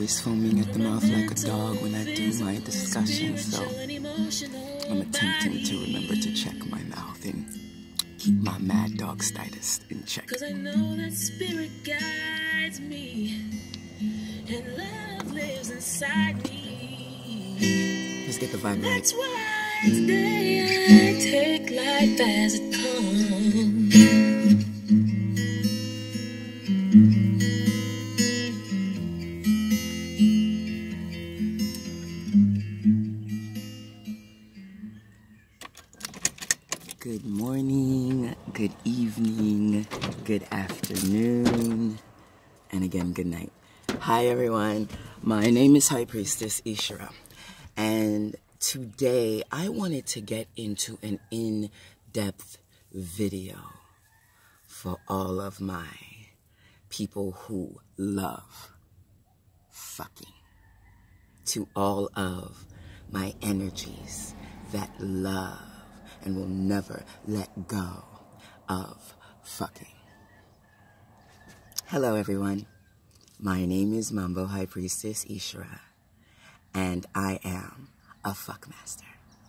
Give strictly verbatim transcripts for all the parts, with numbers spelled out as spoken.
always foaming at the mouth like a dog when I do my discussion, so I'm attempting to remember to check my mouth and keep my mad dog status in check. Cause I know that spirit guides me and love lives inside me. Let's get the vibe right. That's why today I take life as it comes. Good morning, good evening, good afternoon, and again, good night. Hi everyone, my name is High Priestess Ishara, and today I wanted to get into an in-depth video for all of my people who love fucking. To all of my energies that love and will never let go of fucking. Hello everyone, my name is Mambo High Priestess Ishara, and I am a fuckmaster.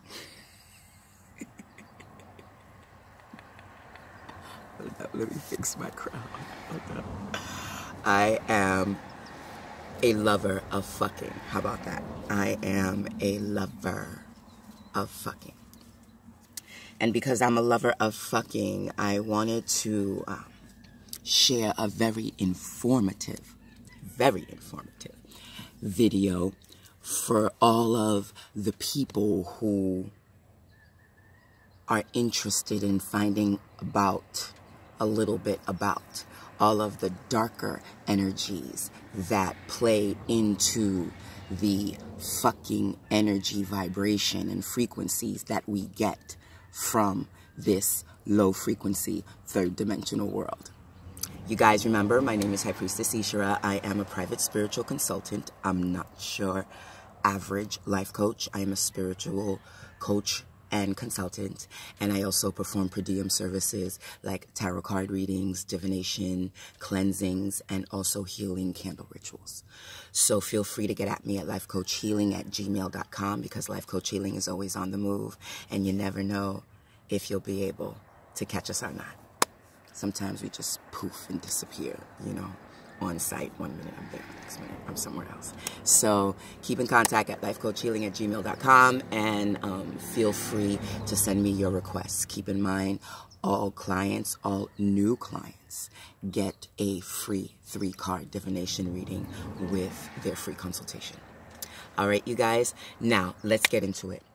Hold up, let me fix my crown. Hold up. I am a lover of fucking. How about that? I am a lover of fucking. And because I'm a lover of fucking, I wanted to um, share a very informative, very informative video for all of the people who are interested in finding about, a little bit about, all of the darker energies that play into the fucking energy vibration and frequencies that we get from this low frequency third dimensional world. You guys remember, my name is High Priestess Ishara. I am a private spiritual consultant. I'm not sure average life coach. I am a spiritual coach and consultant, and I also perform per diem services like tarot card readings, divination, cleansings, and also healing candle rituals. So feel free to get at me at lifecoachhealing at gmail dot com, because Life Coach Healing is always on the move, and you never know if you'll be able to catch us or not. Sometimes we just poof and disappear, you know, on site. One minute I'm there, next minute I'm somewhere else. So keep in contact at lifecoachhealing at gmail dot com, and um, feel free to send me your requests. Keep in mind, all clients, all new clients, get a free three-card divination reading with their free consultation. All right, you guys, now let's get into it.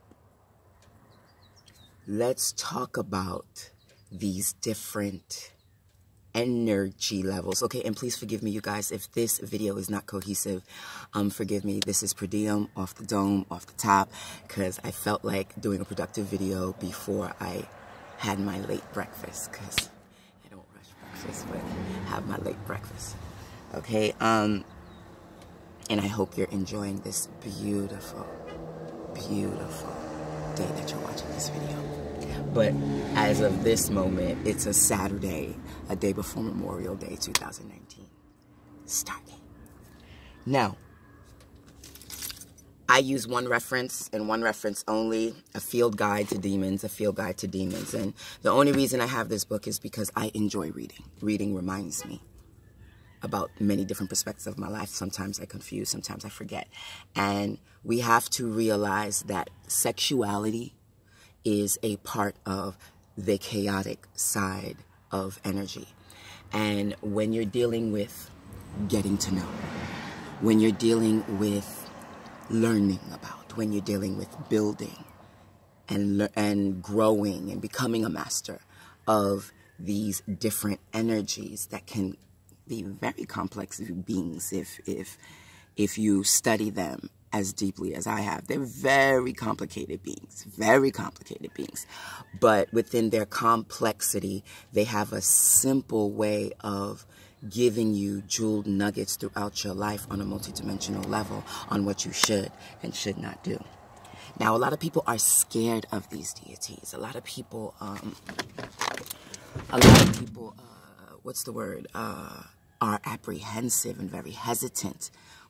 Let's talk about these different energy levels. Okay, and please forgive me, you guys, if this video is not cohesive. Um, forgive me. This is per diem, off the dome, off the top, because I felt like doing a productive video before I had my late breakfast, because I don't rush breakfast, but have my late breakfast. Okay, um, and I hope you're enjoying this beautiful, beautiful day that you're watching this video. But as of this moment, it's a Saturday, a day before Memorial Day two thousand nineteen. Starting. Now, I use one reference and one reference only, a field guide to demons, a field guide to demons. And the only reason I have this book is because I enjoy reading. Reading reminds me about many different perspectives of my life. Sometimes I confuse, sometimes I forget. And we have to realize that sexuality is a part of the chaotic side of energy. And when you're dealing with getting to know, when you're dealing with learning about, when you're dealing with building and, and growing and becoming a master of these different energies that can be very complex beings if, if, if you study them as deeply as I have. They're very complicated beings, very complicated beings. But within their complexity, they have a simple way of giving you jeweled nuggets throughout your life on a multidimensional level on what you should and should not do. Now, a lot of people are scared of these deities. A lot of people, um, a lot of people, uh, what's the word, uh, are apprehensive and very hesitant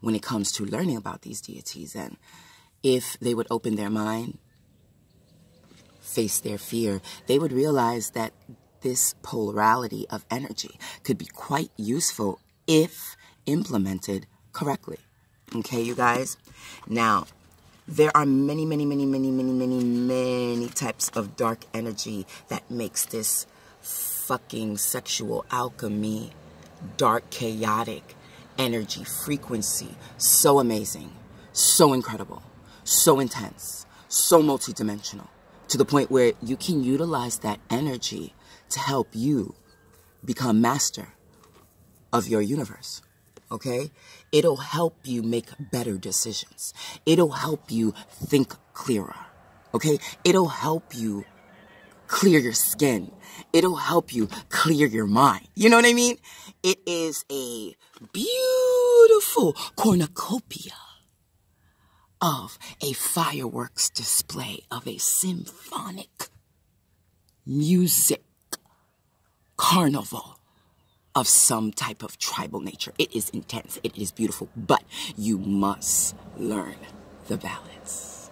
when it comes to learning about these deities. And if they would open their mind, face their fear, they would realize that this polarity of energy could be quite useful if implemented correctly. Okay, you guys? Now, there are many, many, many, many, many, many, many types of dark energy that makes this fucking sexual alchemy, dark, chaotic energy frequency so amazing, so incredible, so intense, so multidimensional, to the point where you can utilize that energy to help you become master of your universe. Okay? It'll help you make better decisions. It'll help you think clearer. Okay? It'll help you clear your skin. It'll help you clear your mind. You know what I mean? It is a beautiful cornucopia of a fireworks display of a symphonic music carnival of some type of tribal nature. It is intense. It is beautiful. But you must learn the balance.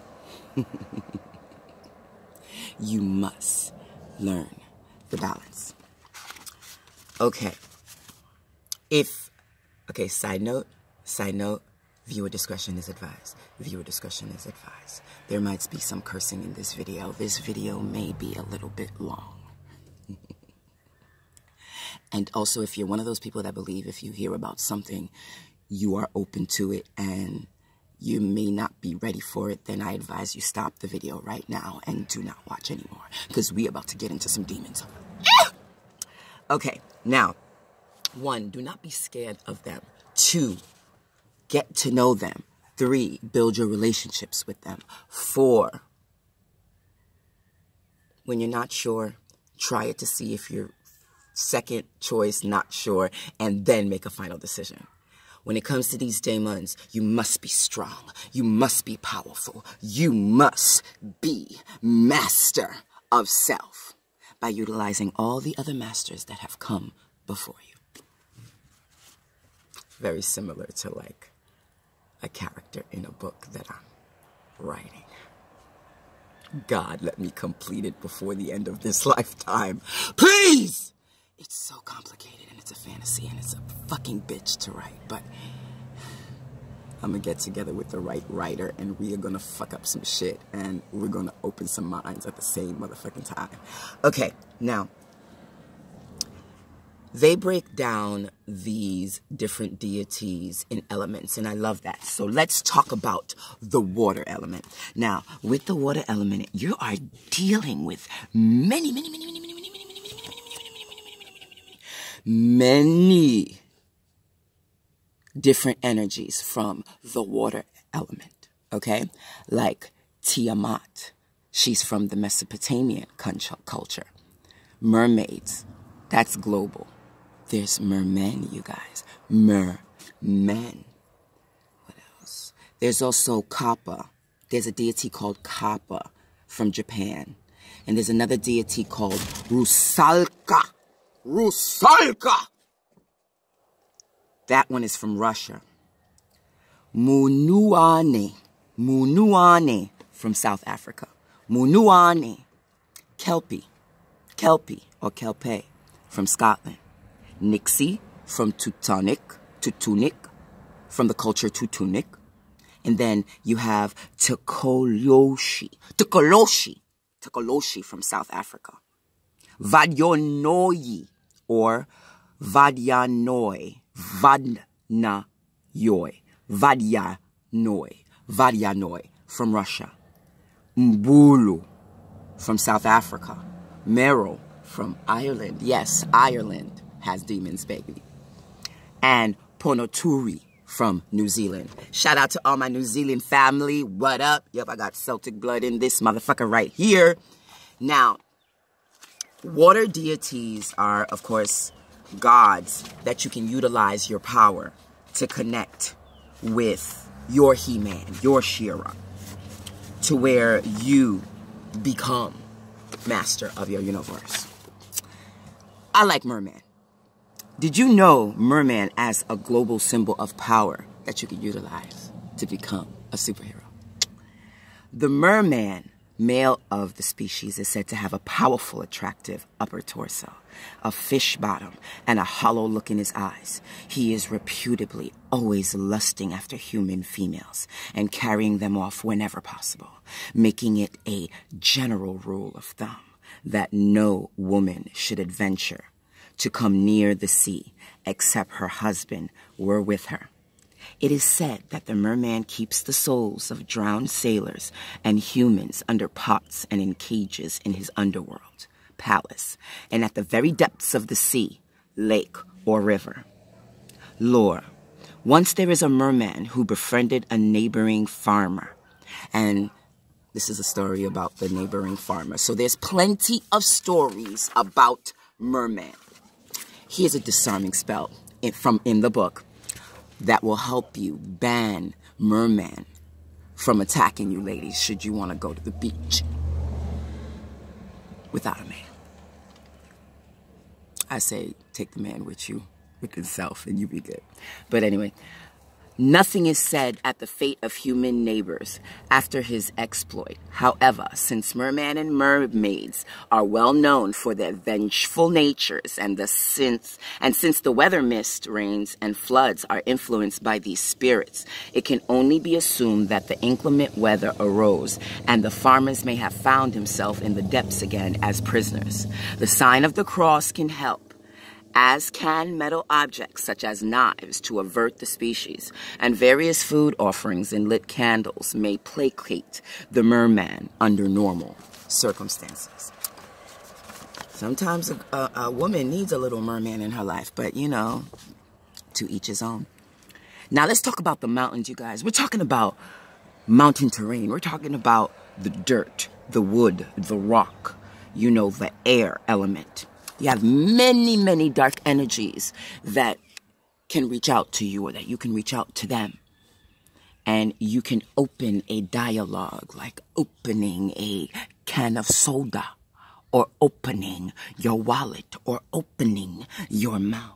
You must learn the balance. Okay. If, okay, side note, side note, viewer discretion is advised. Viewer discretion is advised. There might be some cursing in this video. This video may be a little bit long. And also, if you're one of those people that believe if you hear about something, you are open to it and you may not be ready for it, then I advise you stop the video right now and do not watch anymore, because we're about to get into some demons. Okay, now, one, do not be scared of them. Two, get to know them. Three, build your relationships with them. Four, when you're not sure, try it to see if you're second choice, not sure, and then make a final decision. When it comes to these demons, you must be strong. You must be powerful. You must be master of self by utilizing all the other masters that have come before you. Very similar to like a character in a book that I'm writing. God, let me complete it before the end of this lifetime. Please! It's so complicated, and it's a fantasy, and it's a fucking bitch to write, but I'm gonna get together with the right writer, and we are gonna fuck up some shit, and we're gonna open some minds at the same motherfucking time. Okay, now, they break down these different deities in elements, and I love that. So let's talk about the water element. Now, with the water element, you are dealing with many, many, many, many, many, many, many, many, many, many different energies from the water element, okay? Like Tiamat, she's from the Mesopotamian culture. Mermaids, that's global. There's mermen, you guys. Mermen. What else? There's also Kappa. There's a deity called Kappa from Japan. And there's another deity called Rusalka. Rusalka! That one is from Russia. Munuane. Munuane from South Africa. Munuane. Kelpie. Kelpie or Kelpe from Scotland. Nixie from Teutonic, Teutonic, from the culture Teutonic. And then you have Tekoloshi, Tekoloshi, Tekoloshi from South Africa. Vadyanoi or Vadyanoi, Vadnayoi, Vadyanoi, Vadyanoi from Russia. Mbulu from South Africa. Merrill from Ireland. Yes, Ireland has demons, baby. And Ponoturi from New Zealand. Shout out to all my New Zealand family. What up? Yep, I got Celtic blood in this motherfucker right here. Now, water deities are, of course, gods that you can utilize your power to connect with your He-Man, your She-Ra, to where you become master of your universe. I like Merman. Did you know Merman as a global symbol of power that you can utilize to become a superhero. The merman, male of the species, is said to have a powerful, attractive upper torso, a fish bottom, and a hollow look in his eyes. He is reputably always lusting after human females and carrying them off whenever possible, making it a general rule of thumb that no woman should adventure to come near the sea except her husband were with her. It is said that the merman keeps the souls of drowned sailors and humans under pots and in cages in his underworld, palace, and at the very depths of the sea, lake, or river. Lore. Once there is a merman who befriended a neighboring farmer. And this is a story about the neighboring farmer. So there's plenty of stories about merman. Here's a disarming spell in, from in the book that will help you ban merman from attacking you, ladies, should you want to go to the beach without a man. I say take the man with you, with himself, and you be good. But anyway, nothing is said at the fate of human neighbors after his exploit. However, since merman and mermaids are well known for their vengeful natures, and the since and since the weather mist, rains, and floods are influenced by these spirits, it can only be assumed that the inclement weather arose, and the farmers may have found himself in the depths again as prisoners. The sign of the cross can help, as can metal objects such as knives to avert the species, and various food offerings and lit candles may placate the merman under normal circumstances. Sometimes a, a, a woman needs a little merman in her life, but you know, to each his own. Now let's talk about the mountains, you guys. We're talking about mountain terrain. We're talking about the dirt, the wood, the rock, you know, the air element. You have many, many dark energies that can reach out to you or that you can reach out to them. And you can open a dialogue like opening a can of soda or opening your wallet or opening your mouth.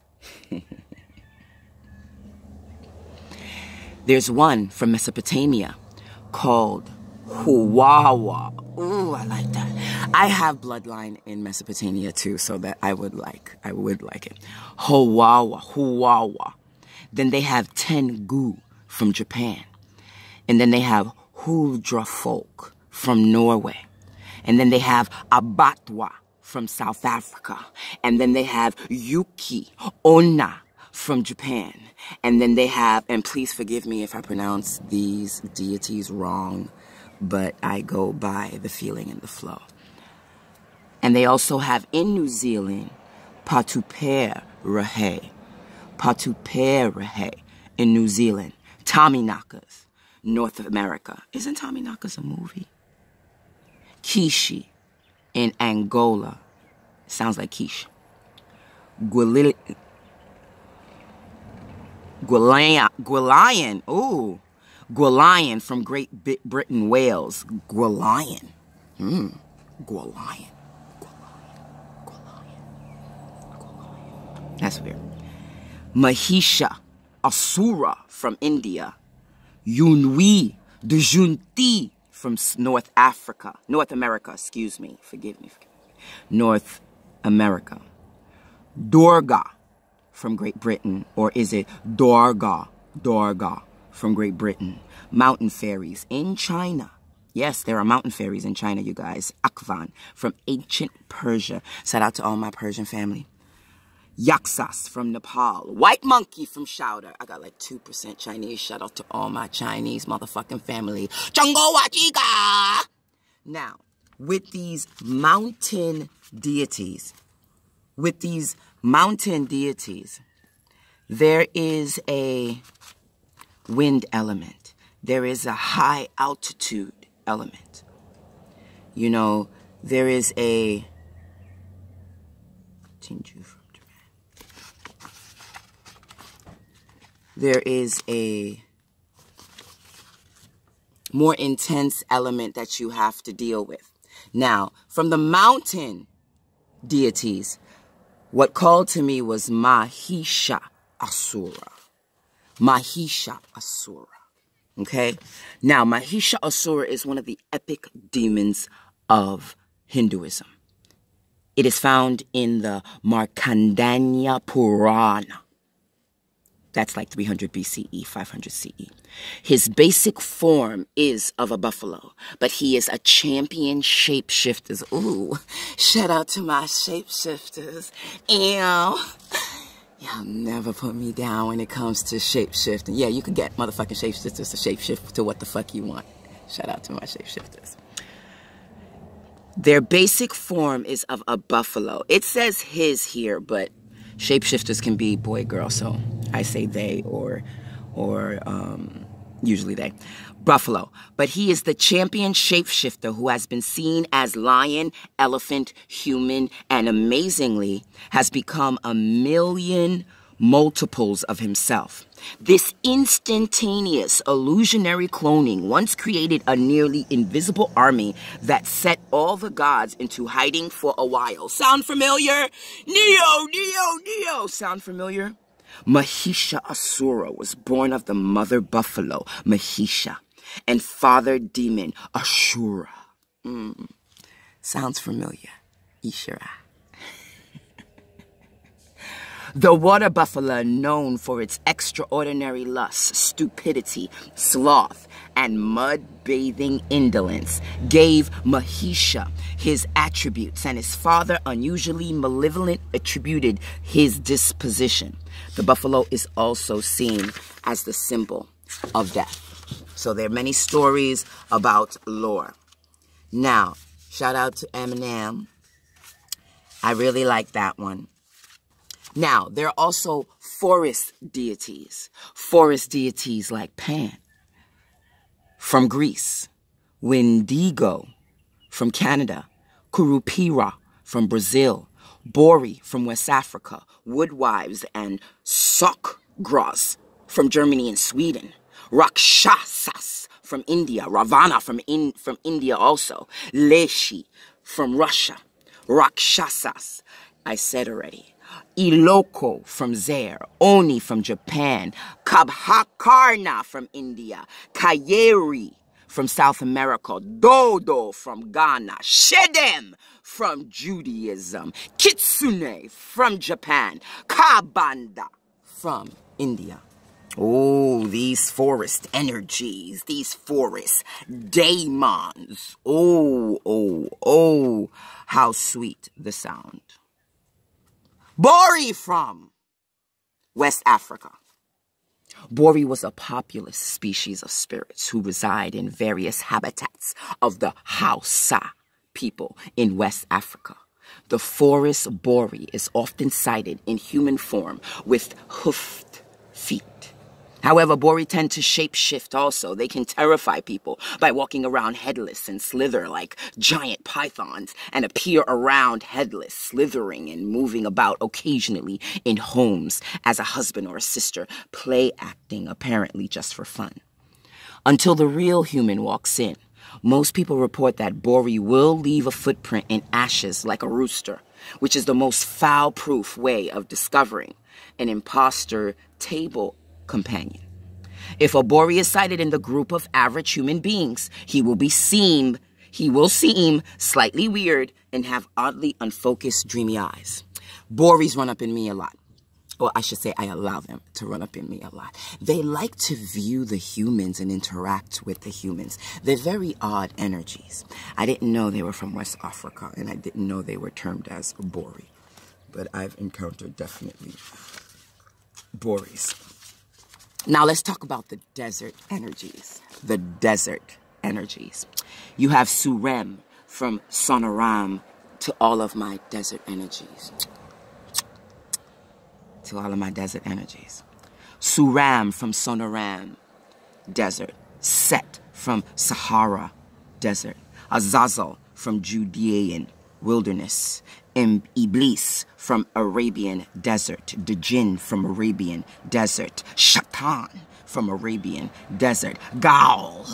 There's one from Mesopotamia called Huwawa. Ooh, I like that. I have bloodline in Mesopotamia too, so that I would like, I would like it. Huwawa, Huwawa. Then they have Tengu from Japan. And then they have Hudra folk from Norway. And then they have Abatwa from South Africa. And then they have Yuki Onna from Japan. And then they have, and please forgive me if I pronounce these deities wrong, but I go by the feeling and the flow. And they also have in New Zealand, Patuperehe. Patuperehe in New Zealand. Tommyknockers, North America. Isn't Tommyknockers a movie? Kishi in Angola. Sounds like quiche. Gwili Gwilian. Gwilian. Ooh. Gwilian from Great Britain, Wales. Gwilian. Hmm. Gwilian. That's weird. Mahisha, Asura from India. Yunwi, Dujunti from North Africa. North America, excuse me. Forgive me. Forgive me. North America. Durga from Great Britain. Or is it Durga? Durga from Great Britain. Mountain fairies in China. Yes, there are mountain fairies in China, you guys. Akvan from ancient Persia. Shout out to all my Persian family. Yaksas from Nepal. White monkey from Chowder. I got like two percent Chinese. Shout out to all my Chinese motherfucking family. Chongo Wachiga! Now, with these mountain deities, with these mountain deities, there is a wind element. There is a high altitude element. You know, there is a there is a more intense element that you have to deal with. Now, from the mountain deities, what called to me was Mahisha Asura. Mahisha Asura. Okay? Now, Mahisha Asura is one of the epic demons of Hinduism. It is found in the Markandeya Purana. That's like three hundred B C E, five hundred C E. His basic form is of a buffalo, but he is a champion shapeshifters. Ooh, shout out to my shapeshifters. Ew. Y'all never put me down when it comes to shapeshifting. Yeah, you can get motherfucking shapeshifters to shapeshift to what the fuck you want. Shout out to my shapeshifters. Their basic form is of a buffalo. It says his here, but shapeshifters can be boy, girl, so I say they or, or um, usually they. Buffalo. But he is the champion shapeshifter who has been seen as lion, elephant, human, and amazingly has become a million multiples of himself. This instantaneous illusionary cloning once created a nearly invisible army that set all the gods into hiding for a while. Sound familiar? Neo, Neo, Neo. Sound familiar? Mahisha Asura was born of the mother buffalo, Mahisha, and father demon, Ashura. Mm. Sounds familiar. Ishura. The water buffalo, known for its extraordinary lust, stupidity, sloth, and mud-bathing indolence, gave Mahisha his attributes, and his father, unusually malevolent, attributed his disposition. The buffalo is also seen as the symbol of death. So there are many stories about lore. Now, shout out to Eminem. I really like that one. Now, there are also forest deities. Forest deities like Pan from Greece, Wendigo from Canada, Curupira from Brazil, Bori from West Africa, Woodwives and Sokgras from Germany and Sweden, Rakshasas from India, Ravana from, in, from India also, Leshi from Russia, Rakshasas, I said already. Iloko from Zaire, Oni from Japan, Kabhakarna from India, Kayeri from South America, Dodo from Ghana, Shedem from Judaism, Kitsune from Japan, Kabanda from India. Oh, these forest energies, these forest daemons. Oh, oh, oh, how sweet the sound. Bori from West Africa. Bori was a populous species of spirits who reside in various habitats of the Hausa people in West Africa. The forest Bori is often sighted in human form with hoofed feet. However, Bori tend to shapeshift also. They can terrify people by walking around headless and slither like giant pythons and appear around headless, slithering and moving about occasionally in homes as a husband or a sister, play acting apparently just for fun. Until the real human walks in, most people report that Bori will leave a footprint in ashes like a rooster, which is the most foul-proof way of discovering an imposter table companion. If a Bori is sighted in the group of average human beings, he will be seen, he will seem slightly weird and have oddly unfocused, dreamy eyes. Boris run up in me a lot. Or I should say I allow them to run up in me a lot. They like to view the humans and interact with the humans. They're very odd energies. I didn't know they were from West Africa, and I didn't know they were termed as Bori. But I've encountered definitely Boris. Now let's talk about the desert energies. The desert energies. You have Surem from Sonoram to all of my desert energies. To all of my desert energies. Suram from Sonoram, desert. Set from Sahara, desert. Azazel from Judean wilderness. And Iblis from Arabian desert. The Jinn from Arabian desert. Shaitan from Arabian desert. Gaul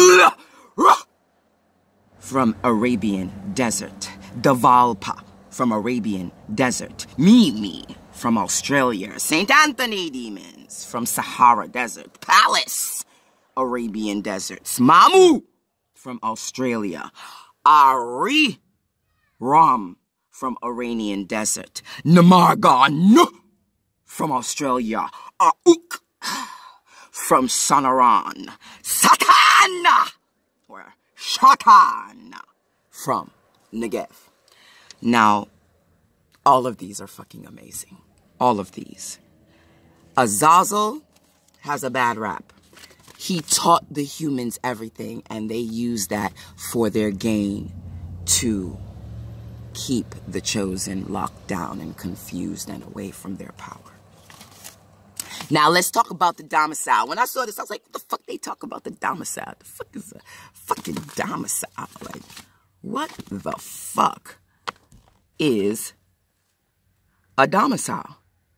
from Arabian desert. Davalpa from Arabian desert. Mimi from Australia. Saint Anthony demon demons from Sahara Desert. Palace, Arabian deserts. Mamu from Australia. Ari Ram from Iranian desert. Namargan from Australia. Auk from Sonoran. Satan or Shatan from Negev. Now, all of these are fucking amazing. All of these. Azazel has a bad rap. He taught the humans everything, and they used that for their gain to keep the chosen locked down and confused and away from their power. Now, let's talk about the domicile. When I saw this, I was like, what the fuck they talk about the domicile? The fuck is a fucking domicile? Like, what the fuck is a domicile?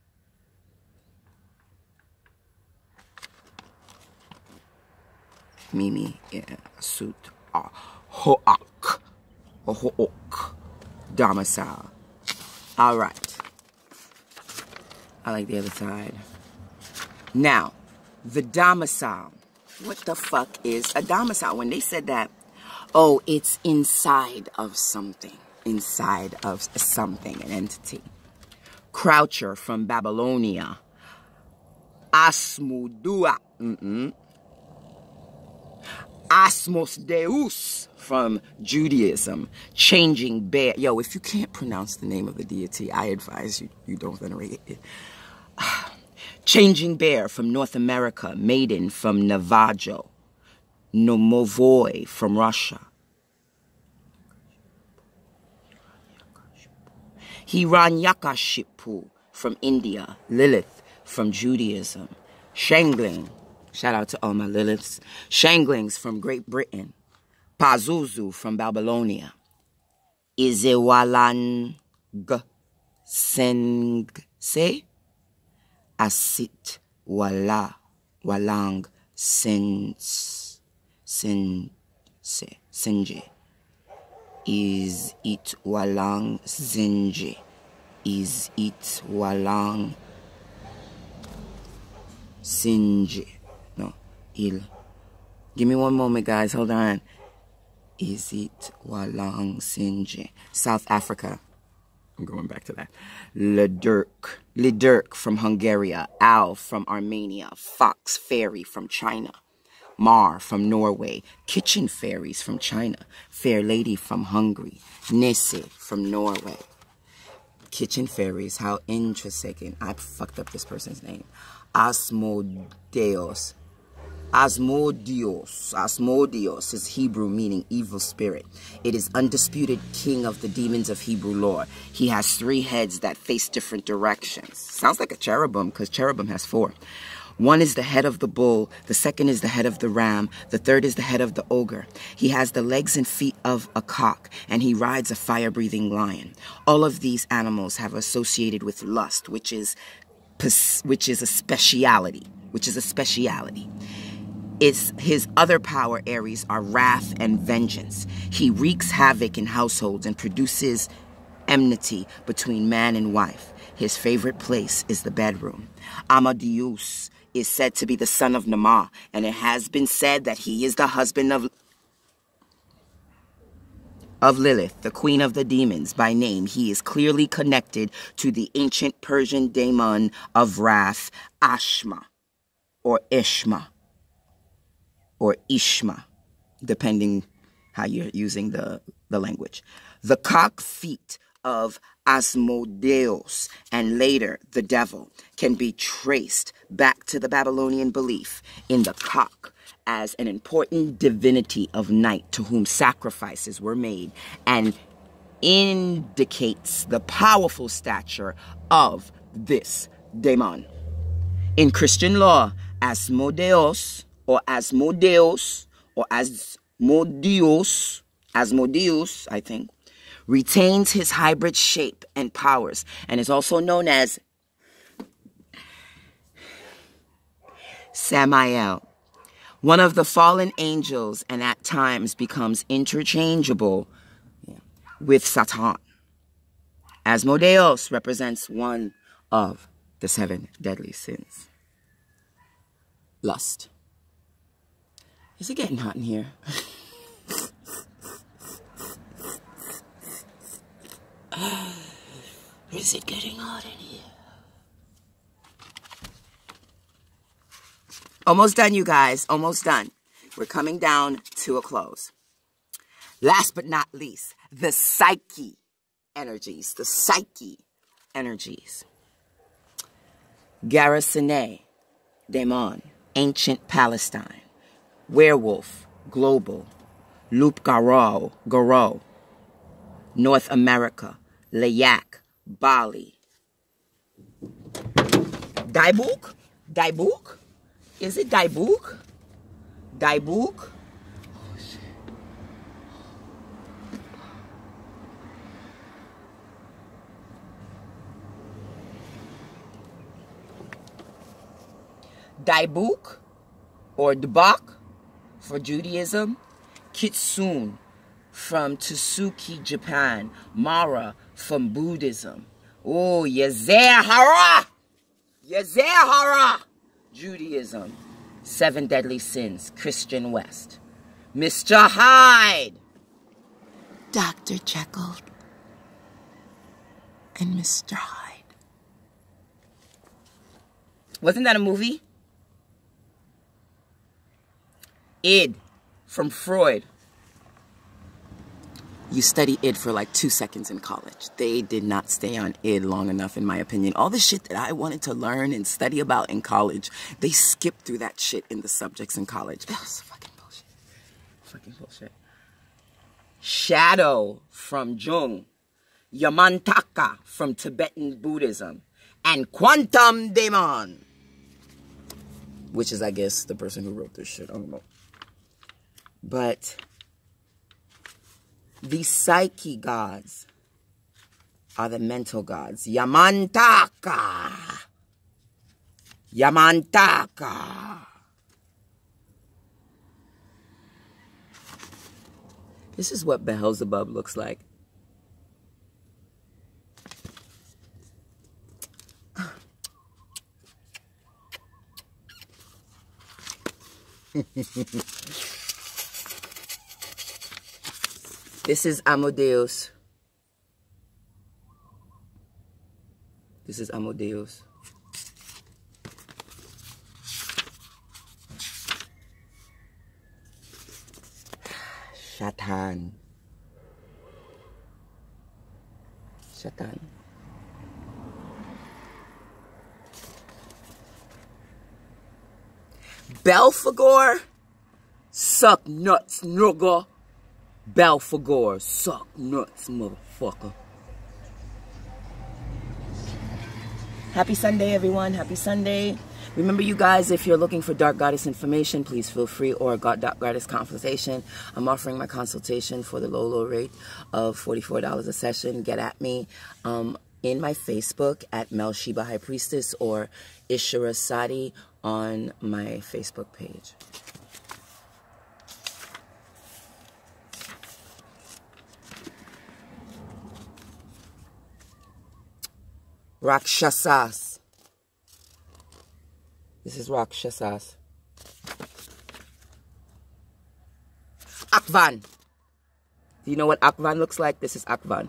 Mimi, yeah, suit, uh, hoak, hook, domicile. All right. I like the other side. Now, the domicile. What the fuck is a domicile? When they said that, oh, it's inside of something. Inside of something, an entity. Croucher from Babylonia. Asmodua. Mm-mm. Asmos Deus from Judaism. Changing bear. Yo, if you can't pronounce the name of the deity, I advise you, you don't venerate it. Changing bear from North America. Maiden from Navajo. Nomovoi from Russia. Hiranyakashipu from India. Lilith from Judaism. Shangling. Shout out to all my Liliths. Shanglings from Great Britain. Pazuzu from Babylonia. Izewalang Sengse. Asit Wala Walang Sens Sense Senje. Is it Walang Zenje? Is it Walang Sinje? No, Il. Give me one moment, guys. Hold on. Is it Walang Sinje? South Africa. I'm going back to that. Lidirk. Lidirk from Hungary. Al from Armenia. Fox Fairy from China. Mar from Norway. Kitchen Fairies from China. Fair Lady from Hungary. Nisse from Norway. Kitchen Fairies. How interesting. I fucked up this person's name. Asmodeus. Asmodeus. Asmodeus is Hebrew meaning evil spirit. It is undisputed king of the demons of Hebrew lore. He has three heads that face different directions. Sounds like a cherubim because cherubim has four. One is the head of the bull, the second is the head of the ram, the third is the head of the ogre. He has the legs and feet of a cock, and he rides a fire-breathing lion. All of these animals have associated with lust, which is which is a speciality, which is a speciality. It's his other power areas are wrath and vengeance. He wreaks havoc in households and produces enmity between man and wife. His favorite place is the bedroom. Amadeus is said to be the son of Nama, and it has been said that he is the husband of of Lilith, the queen of the demons. By name, he is clearly connected to the ancient Persian daemon of wrath, Ashma, or Ishma, or Ishma, depending how you're using the, the language. The cock feet of Asmodeus, and later the devil, can be traced back to the Babylonian belief in the cock as an important divinity of night to whom sacrifices were made, and indicates the powerful stature of this daemon. In Christian law, Asmodeus, or Asmodeus, or Asmodeus, Asmodeus, I think, retains his hybrid shape and powers, and is also known as Samael, one of the fallen angels, and at times becomes interchangeable with Satan. Asmodeus represents one of the seven deadly sins. lust. Is it getting hot in here? Is it getting hot in here? Almost done, you guys. Almost done. We're coming down to a close. Last but not least, the psyche energies. The psyche energies. Garrisone, Demon, Ancient Palestine, Werewolf, Global, Loup Garou, Garou, North America, Layak, Bali. Daibuk? Daibuk? Is it Daibuk? Daibuk? Oh, shit. Daibuk or Dbak for Judaism, Kitsune from Tsuki, Japan, Mara from Buddhism. Oh, Yazehara! Yazehara! Judaism, Seven Deadly Sins, Christian West. Mister Hyde, Doctor Jekyll, and Mister Hyde. Wasn't that a movie? Id from Freud. You study id for like two seconds in college. They did not stay on id long enough, in my opinion. All the shit that I wanted to learn and study about in college, they skipped through that shit in the subjects in college. That was fucking bullshit. Fucking bullshit. Shadow from Jung. Yamantaka from Tibetan Buddhism. And Quantum Demon, which is, I guess, the person who wrote this shit. I don't know. But the psyche gods are the mental gods. Yamantaka. Yamantaka. This is what Beelzebub looks like. This is Amadeus. This is Amadeus. Shatan. Shatan. Belphegor, suck nuts, nigga. Belphegor, suck nuts, motherfucker. Happy Sunday, everyone. Happy Sunday. Remember, you guys, if you're looking for Dark Goddess information, please feel free, or got Dark Goddess consultation. I'm offering my consultation for the low, low rate of forty-four dollars a session. Get at me um, in my Facebook at Mel Sheba High Priestess or Ishara Sadi on my Facebook page. Rakshasas. This is Rakshasas. Akvan. Do you know what Akvan looks like? This is Akvan.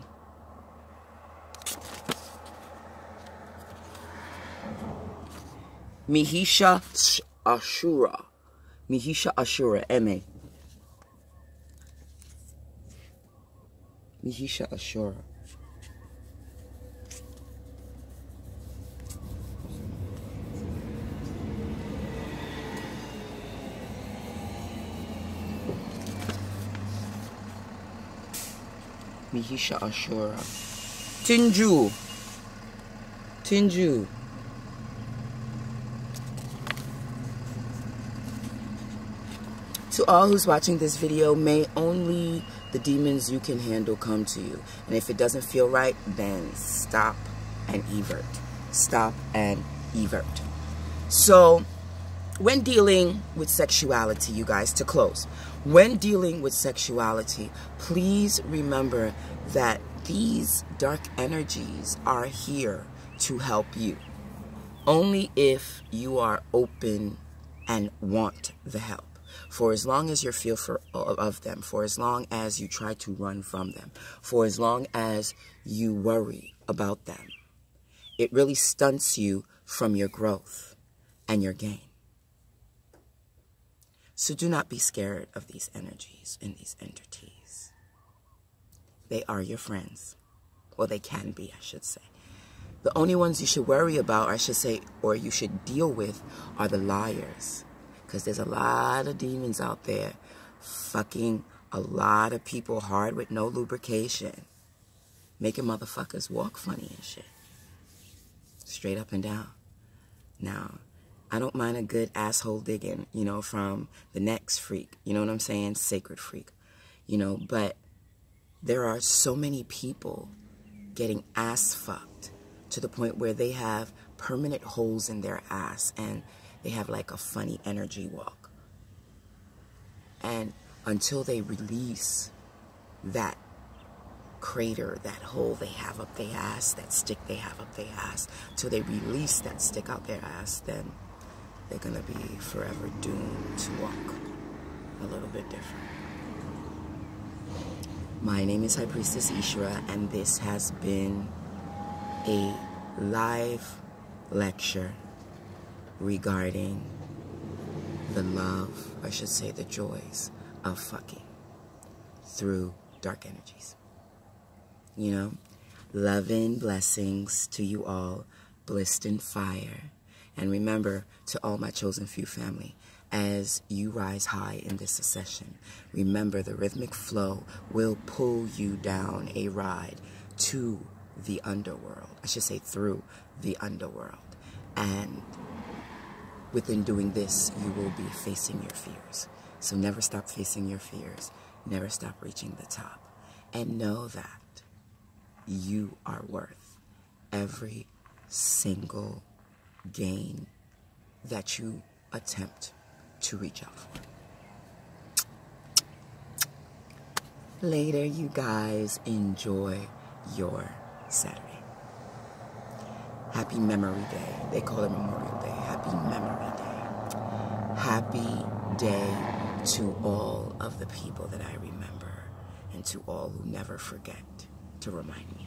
Mihisha Ashura. Mihisha Ashura. M A. Mihisha Ashura. Mihisha Ashura. Tinju. Tinju. To all who's watching this video, may only the demons you can handle come to you. And if it doesn't feel right, then stop and evert. Stop and evert. So, when dealing with sexuality, you guys, to close, when dealing with sexuality, please remember that these dark energies are here to help you. Only if you are open and want the help. For as long as you're fearful of them, for as long as you try to run from them, for as long as you worry about them, it really stunts you from your growth and your gain. So do not be scared of these energies and these entities. They are your friends. Well, they can be, I should say. The only ones you should worry about, I should say, or you should deal with, are the liars. Because there's a lot of demons out there fucking a lot of people hard with no lubrication. Making motherfuckers walk funny and shit. Straight up and down. Now, I don't mind a good asshole digging, you know, from the next freak. You know what I'm saying? Sacred freak. You know, but there are so many people getting ass fucked to the point where they have permanent holes in their ass and they have like a funny energy walk. And until they release that crater, that hole they have up their ass, that stick they have up their ass, till they release that stick out their ass, then they're going to be forever doomed to walk a little bit different. My name is High Priestess Ishra, and this has been a live lecture regarding the love, I should say the joys of fucking through dark energies. You know, love and blessings to you all, blissed in fire. And remember, to all my chosen few family, as you rise high in this ascension, remember the rhythmic flow will pull you down a ride to the underworld. I should say through the underworld. And within doing this, you will be facing your fears. So never stop facing your fears. Never stop reaching the top. And know that you are worth every single gain that you attempt to reach out for. Later, you guys, enjoy your Saturday. Happy Memory Day. They call it Memorial Day. Happy Memory Day. Happy day to all of the people that I remember and to all who never forget to remind me